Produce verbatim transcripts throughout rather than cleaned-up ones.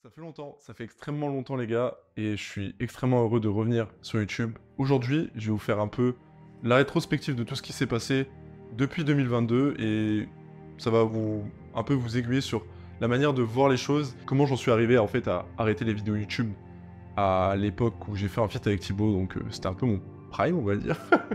Ça fait longtemps, ça fait extrêmement longtemps les gars, et je suis extrêmement heureux de revenir sur YouTube. Aujourd'hui, je vais vous faire un peu la rétrospective de tout ce qui s'est passé depuis deux mille vingt-deux, et ça va vous un peu vous aiguiller sur la manière de voir les choses, comment j'en suis arrivé en fait à arrêter les vidéos YouTube à l'époque où j'ai fait un feat avec Thibaut, donc euh, c'était un peu mon prime, on va dire.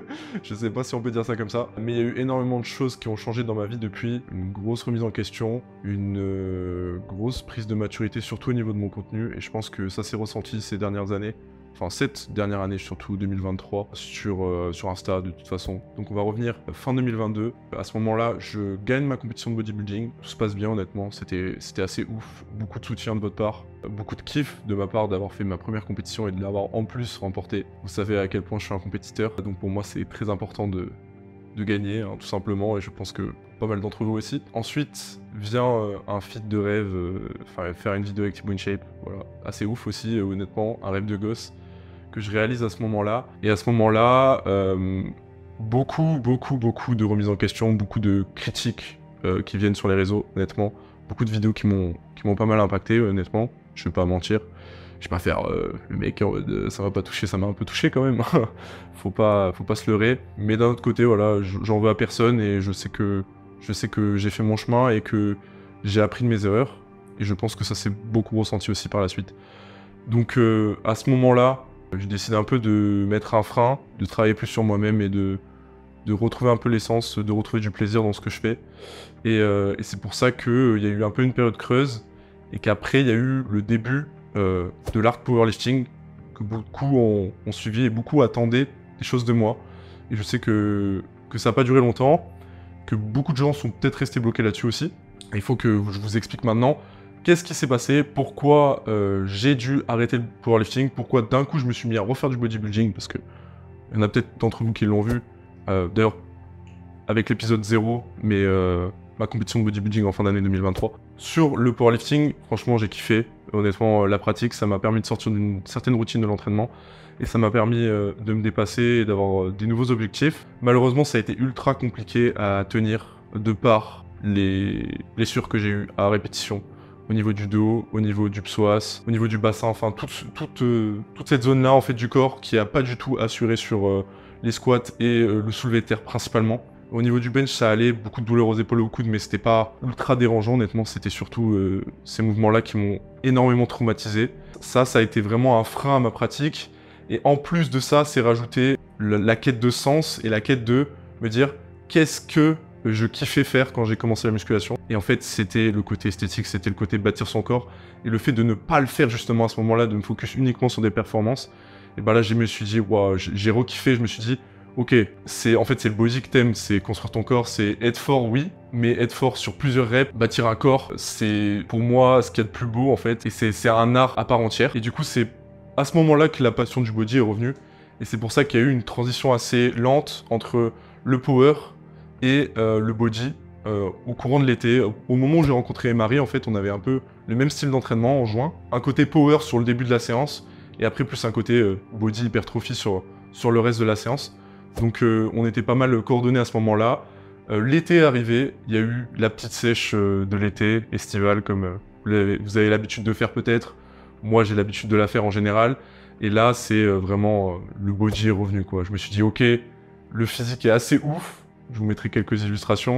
Je sais pas si on peut dire ça comme ça, mais il y a eu énormément de choses qui ont changé dans ma vie depuis. Une grosse remise en question, une euh, grosse prise de maturité, surtout au niveau de mon contenu, et je pense que ça s'est ressenti ces dernières années. Enfin, cette dernière année, surtout deux mille vingt-trois, sur, euh, sur Insta de toute façon. Donc on va revenir fin deux mille vingt-deux. À ce moment-là, je gagne ma compétition de bodybuilding. Tout se passe bien, honnêtement. C'était c'était assez ouf. Beaucoup de soutien de votre part. Beaucoup de kiff de ma part d'avoir fait ma première compétition et de l'avoir en plus remportée. Vous savez à quel point je suis un compétiteur. Donc pour moi, c'est très important de, de gagner, hein, tout simplement. Et je pense que pas mal d'entre vous aussi. Ensuite vient euh, un feat de rêve. Enfin, euh, faire une vidéo avec Thibaut InShape. Voilà. Assez ouf aussi, euh, honnêtement. Un rêve de gosse que je réalise à ce moment-là. Et à ce moment-là, euh, beaucoup, beaucoup, beaucoup de remises en question, beaucoup de critiques euh, qui viennent sur les réseaux, honnêtement. Beaucoup de vidéos qui m'ont qui m'ont pas mal impacté, honnêtement. Je vais pas mentir. Je vais pas faire euh, le mec en mode euh, ça va pas toucher, ça m'a un peu touché quand même. faut pas, faut pas se leurrer. Mais d'un autre côté, voilà, j'en veux à personne et je sais que je sais que j'ai fait mon chemin et que j'ai appris de mes erreurs. Et je pense que ça s'est beaucoup ressenti aussi par la suite. Donc euh, à ce moment-là, j'ai décidé un peu de mettre un frein, de travailler plus sur moi-même et de, de retrouver un peu l'essence, de retrouver du plaisir dans ce que je fais. Et, euh, et c'est pour ça qu'il euh, y a eu un peu une période creuse, et qu'après il y a eu le début euh, de l'art powerlifting, que beaucoup ont, ont suivi et beaucoup attendaient des choses de moi. Et je sais que, que ça n'a pas duré longtemps, que beaucoup de gens sont peut-être restés bloqués là-dessus aussi. Et il faut que je vous explique maintenant qu'est-ce qui s'est passé, pourquoi euh, j'ai dû arrêter le powerlifting, pourquoi d'un coup je me suis mis à refaire du bodybuilding, parce que il y en a peut-être d'entre vous qui l'ont vu, euh, d'ailleurs avec l'épisode zéro, mais euh, ma compétition de bodybuilding en fin d'année deux mille vingt-trois. Sur le powerlifting, franchement j'ai kiffé, honnêtement la pratique, ça m'a permis de sortir d'une certaine routine de l'entraînement, et ça m'a permis euh, de me dépasser et d'avoir euh, des nouveaux objectifs. Malheureusement ça a été ultra compliqué à tenir, de par les blessures que j'ai eues à répétition, au niveau du dos, au niveau du psoas, au niveau du bassin, enfin toute, toute, euh, toute cette zone-là en fait du corps qui a pas du tout assuré sur euh, les squats et euh, le soulevé de terre principalement. Au niveau du bench, ça allait, beaucoup de douleurs aux épaules et aux coudes, mais c'était pas ultra dérangeant, honnêtement, c'était surtout euh, ces mouvements-là qui m'ont énormément traumatisé. Ça, ça a été vraiment un frein à ma pratique, et en plus de ça, c'est rajouté la, la quête de sens et la quête de me dire qu'est-ce que je kiffais faire quand j'ai commencé la musculation. Et en fait, c'était le côté esthétique, c'était le côté bâtir son corps. Et le fait de ne pas le faire justement à ce moment-là, de me focus uniquement sur des performances, et ben là, je me suis dit, waouh, j'ai rekiffé, je me suis dit, ok, c'est en fait, c'est le body que t'aimes, c'est construire ton corps, c'est être fort, oui, mais être fort sur plusieurs reps, bâtir un corps, c'est pour moi ce qu'il y a de plus beau en fait, et c'est un art à part entière. Et du coup, c'est à ce moment-là que la passion du body est revenue, et c'est pour ça qu'il y a eu une transition assez lente entre le power et euh, le body euh, au courant de l'été. Au moment où j'ai rencontré Marie, en fait, on avait un peu le même style d'entraînement en juin. Un côté power sur le début de la séance, et après plus un côté euh, body hypertrophie sur, sur le reste de la séance. Donc euh, on était pas mal coordonnés à ce moment-là. Euh, l'été est arrivé, il y a eu la petite sèche euh, de l'été, estivale, comme euh, vous avez l'habitude de faire peut-être. Moi, j'ai l'habitude de la faire en général. Et là, c'est euh, vraiment... Euh, le body est revenu, quoi. Je me suis dit, ok, le physique est assez ouf. Je vous mettrai quelques illustrations.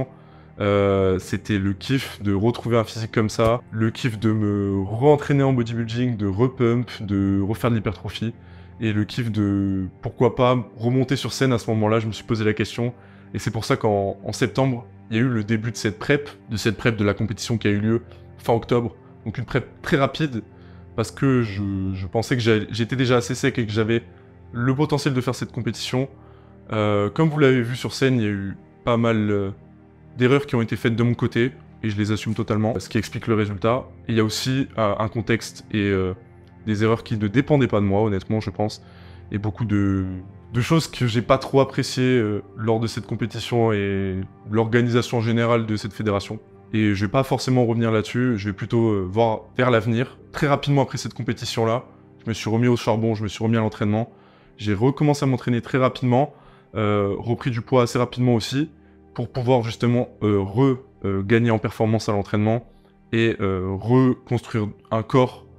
Euh, C'était le kiff de retrouver un physique comme ça, le kiff de me re-entraîner en bodybuilding, de repump, de refaire de l'hypertrophie, et le kiff de, pourquoi pas, remonter sur scène à ce moment-là. Je me suis posé la question, et c'est pour ça qu'en en septembre, il y a eu le début de cette prep, de cette prep de la compétition qui a eu lieu fin octobre, donc une prep très rapide, parce que je, je pensais que j'étais déjà assez sec et que j'avais le potentiel de faire cette compétition. Euh, comme vous l'avez vu sur scène, il y a eu pas mal euh, d'erreurs qui ont été faites de mon côté, et je les assume totalement, ce qui explique le résultat. Et il y a aussi euh, un contexte et euh, des erreurs qui ne dépendaient pas de moi, honnêtement, je pense, et beaucoup de, de choses que j'ai pas trop appréciées euh, lors de cette compétition et l'organisation générale de cette fédération. Et je vais pas forcément revenir là-dessus, je vais plutôt euh, voir vers l'avenir. Très rapidement après cette compétition-là, je me suis remis au charbon, je me suis remis à l'entraînement. J'ai recommencé à m'entraîner très rapidement, euh, repris du poids assez rapidement aussi, pour pouvoir justement euh, re-gagner euh, en performance à l'entraînement et euh, reconstruire un corps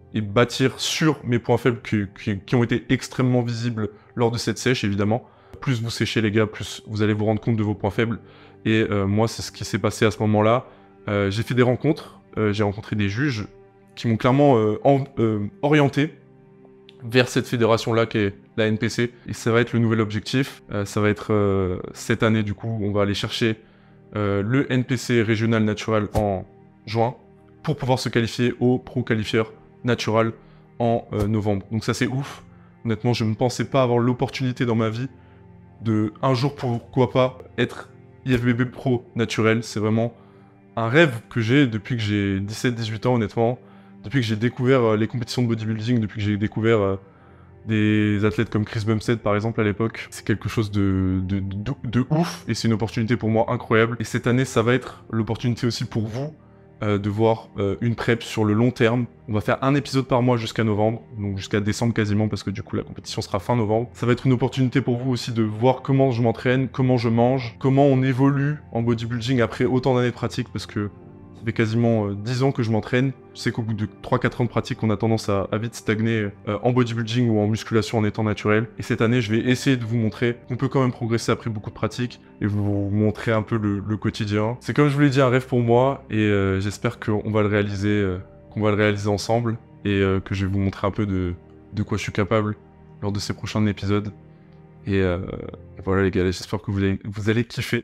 et bâtir sur mes points faibles qui, qui, qui ont été extrêmement visibles lors de cette sèche, évidemment. Plus vous séchez, les gars, plus vous allez vous rendre compte de vos points faibles. Et euh, moi, c'est ce qui s'est passé à ce moment-là. Euh, j'ai fait des rencontres, euh, j'ai rencontré des juges qui m'ont clairement euh, en, euh, orienté vers cette fédération-là qui est la N P C. Et ça va être le nouvel objectif. Euh, ça va être euh, cette année, du coup, on va aller chercher euh, le N P C régional naturel en juin pour pouvoir se qualifier au pro qualifieur natural en euh, novembre. Donc ça, c'est ouf. Honnêtement, je ne pensais pas avoir l'opportunité dans ma vie de un jour, pourquoi pas, être I F B B pro naturel. C'est vraiment un rêve que j'ai depuis que j'ai dix-sept dix-huit ans, honnêtement. Depuis que j'ai découvert euh, les compétitions de bodybuilding, depuis que j'ai découvert euh, des athlètes comme Chris Bumstead, par exemple, à l'époque. C'est quelque chose de, de, de, de ouf, et c'est une opportunité pour moi incroyable. Et cette année, ça va être l'opportunité aussi pour vous euh, de voir euh, une prep sur le long terme. On va faire un épisode par mois jusqu'à novembre, donc jusqu'à décembre quasiment, parce que du coup, la compétition sera fin novembre. Ça va être une opportunité pour vous aussi de voir comment je m'entraîne, comment je mange, comment on évolue en bodybuilding après autant d'années de pratique, parce que ça fait quasiment euh, dix ans que je m'entraîne. Je sais qu'au bout de trois quatre ans de pratique, on a tendance à, à vite stagner euh, en bodybuilding ou en musculation en étant naturel. Et cette année, je vais essayer de vous montrer qu'on peut quand même progresser après beaucoup de pratique et vous montrer un peu le, le quotidien. C'est comme je vous l'ai dit, un rêve pour moi et euh, j'espère qu'on va le réaliser, euh, qu'on va le réaliser ensemble et euh, que je vais vous montrer un peu de, de quoi je suis capable lors de ces prochains épisodes. Et, euh, et voilà les gars, j'espère que vous allez, vous allez kiffer.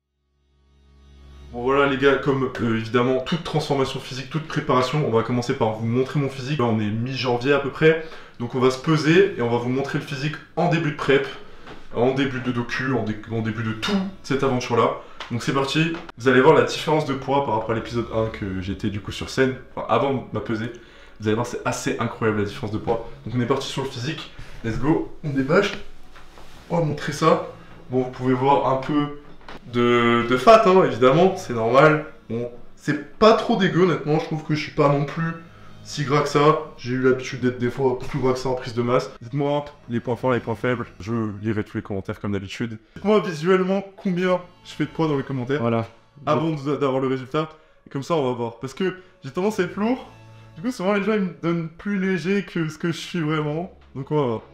Bon voilà les gars, comme euh, évidemment toute transformation physique, toute préparation, on va commencer par vous montrer mon physique. Là on est mi-janvier à peu près, donc on va se peser et on va vous montrer le physique en début de prep, en début de docu, en, dé en début de toute cette aventure là. Donc c'est parti, vous allez voir la différence de poids par rapport à l'épisode un que j'étais du coup sur scène, enfin avant de ma pesée. Vous allez voir c'est assez incroyable la différence de poids. Donc on est parti sur le physique, let's go, on débâche, on va montrer ça. Bon vous pouvez voir un peu de, de fat, hein, évidemment, c'est normal. Bon, c'est pas trop dégueu, honnêtement, je trouve que je suis pas non plus si gras que ça. J'ai eu l'habitude d'être des fois plus gras que ça en prise de masse. Dites-moi les points forts, les points faibles, je lirai tous les commentaires comme d'habitude. Dites-moi visuellement combien je fais de poids dans les commentaires. Voilà. Avant d'avoir le résultat. Et comme ça, on va voir. Parce que j'ai tendance à être lourd. Du coup, souvent les gens ils me donnent plus léger que ce que je suis vraiment. Donc on va voir.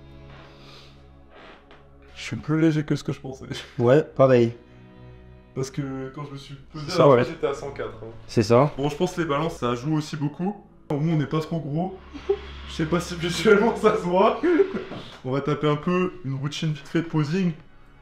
Je suis plus léger que ce que je pensais. Ouais, pareil. Parce que quand je me suis pesé, ça, ouais. J'étais à cent quatre. Hein. C'est ça. Bon, je pense que les balances, ça joue aussi beaucoup. Au moins, on n'est pas trop gros. Je sais pas si visuellement ça se voit. On va taper un peu une routine vite fait de posing.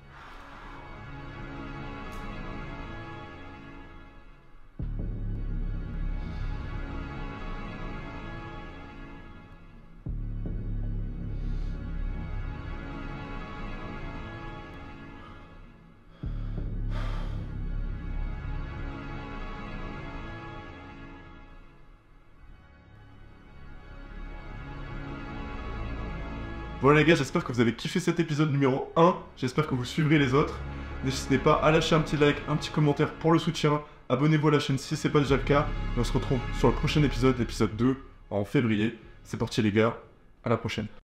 Voilà les gars, j'espère que vous avez kiffé cet épisode numéro un. J'espère que vous suivrez les autres. N'hésitez pas à lâcher un petit like, un petit commentaire pour le soutien. Abonnez-vous à la chaîne si c'est pas déjà le cas. Et on se retrouve sur le prochain épisode, l'épisode deux, en février. C'est parti les gars, à la prochaine.